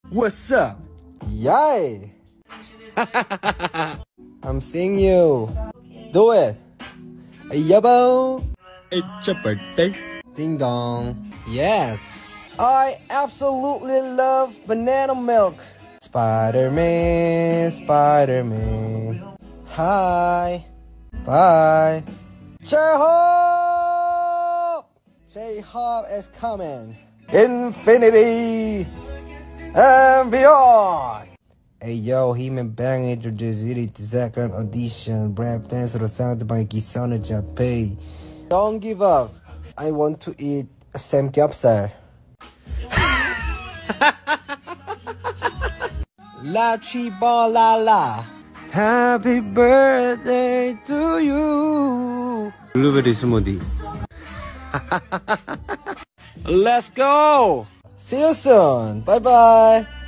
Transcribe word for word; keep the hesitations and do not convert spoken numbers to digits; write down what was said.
What's up? Yay! I'm seeing you. Do it. Yabo. It's your birthday. Ding dong. Yes. I absolutely love banana milk. Spider-Man, Spider-Man. Hi. Bye. J-Hope! J-Hope is coming. Infinity and beyond. Hey yo, He-Man Bang introduced you to second audition. Rap dancer sounded by Gisana Japay. Don't give up. I want to eat samgyeopsal. La chi ba la la. Happy birthday to you. Blueberry smoothie. Let's go. See you soon. Bye bye.